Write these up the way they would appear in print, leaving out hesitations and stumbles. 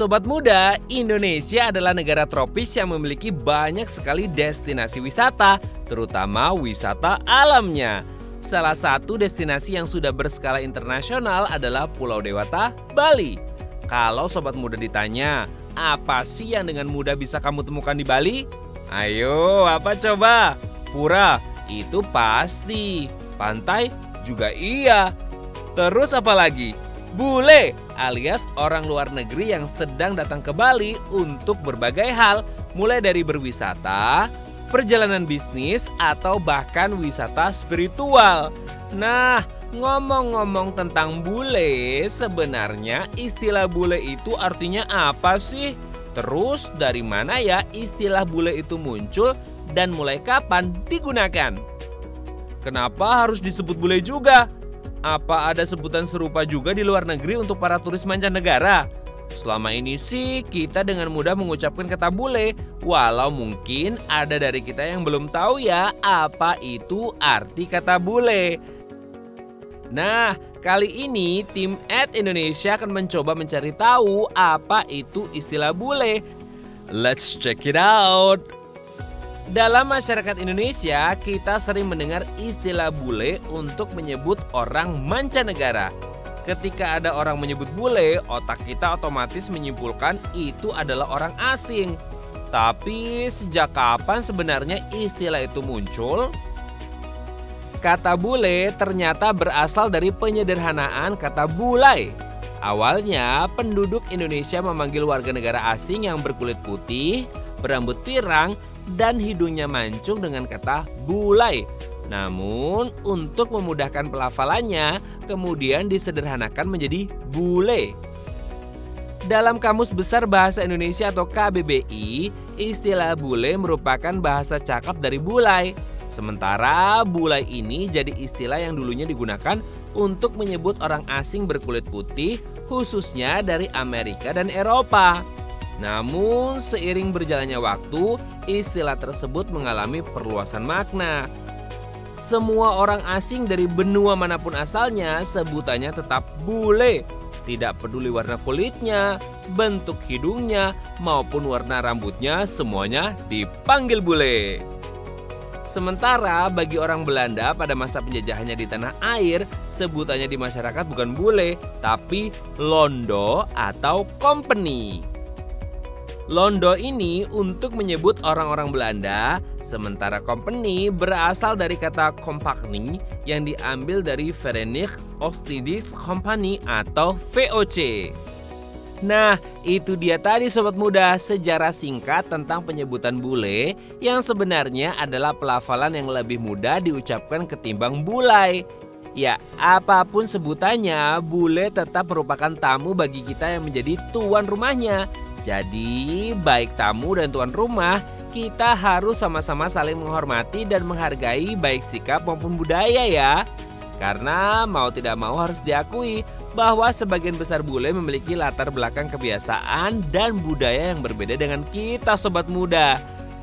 Sobat muda, Indonesia adalah negara tropis yang memiliki banyak sekali destinasi wisata, terutama wisata alamnya. Salah satu destinasi yang sudah berskala internasional adalah Pulau Dewata, Bali. Kalau sobat muda ditanya, apa sih yang dengan mudah bisa kamu temukan di Bali? Ayo, apa coba? Pura, itu pasti. Pantai juga iya. Terus apa lagi? Bule alias orang luar negeri yang sedang datang ke Bali untuk berbagai hal, mulai dari berwisata, perjalanan bisnis, atau bahkan wisata spiritual. Nah, ngomong-ngomong tentang bule, sebenarnya istilah bule itu artinya apa sih? Terus dari mana ya istilah bule itu muncul dan mulai kapan digunakan? Kenapa harus disebut bule juga? Apa ada sebutan serupa juga di luar negeri untuk para turis mancanegara? Selama ini sih kita dengan mudah mengucapkan kata bule, walau mungkin ada dari kita yang belum tahu ya apa itu arti kata bule. Nah, kali ini tim @Indonesia akan mencoba mencari tahu apa itu istilah bule. Let's check it out. Dalam masyarakat Indonesia, kita sering mendengar istilah bule untuk menyebut orang mancanegara. Ketika ada orang menyebut bule, otak kita otomatis menyimpulkan itu adalah orang asing. Tapi sejak kapan sebenarnya istilah itu muncul? Kata bule ternyata berasal dari penyederhanaan kata bulai. Awalnya, penduduk Indonesia memanggil warga negara asing yang berkulit putih, berambut pirang, dan hidungnya mancung dengan kata bulai. Namun untuk memudahkan pelafalannya kemudian disederhanakan menjadi bule. Dalam Kamus Besar Bahasa Indonesia atau KBBI, istilah bule merupakan bahasa cakap dari bulai. Sementara bulai ini jadi istilah yang dulunya digunakan untuk menyebut orang asing berkulit putih, khususnya dari Amerika dan Eropa. Namun seiring berjalannya waktu, istilah tersebut mengalami perluasan makna. Semua orang asing dari benua manapun asalnya sebutannya tetap bule. Tidak peduli warna kulitnya, bentuk hidungnya, maupun warna rambutnya, semuanya dipanggil bule. Sementara bagi orang Belanda pada masa penjajahannya di tanah air, sebutannya di masyarakat bukan bule, tapi londo atau company. Londo ini untuk menyebut orang-orang Belanda, sementara company berasal dari kata compagnie yang diambil dari Verenigd Oostindische Compagnie atau VOC. Nah, itu dia tadi sobat muda sejarah singkat tentang penyebutan bule yang sebenarnya adalah pelafalan yang lebih mudah diucapkan ketimbang bulai. Ya, apapun sebutannya, bule tetap merupakan tamu bagi kita yang menjadi tuan rumahnya. Jadi, baik tamu dan tuan rumah, kita harus sama-sama saling menghormati dan menghargai baik sikap maupun budaya ya. Karena mau tidak mau harus diakui bahwa sebagian besar bule memiliki latar belakang kebiasaan dan budaya yang berbeda dengan kita sobat muda.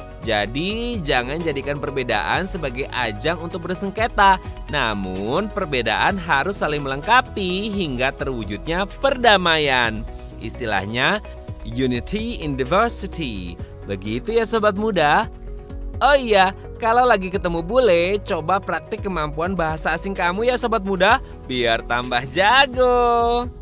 Jadi, jangan jadikan perbedaan sebagai ajang untuk bersengketa. Namun, perbedaan harus saling melengkapi hingga terwujudnya perdamaian. Istilahnya, unity in diversity. Begitu ya sobat muda. Oh iya, kalau lagi ketemu bule, coba praktik kemampuan bahasa asing kamu ya sobat muda, biar tambah jago.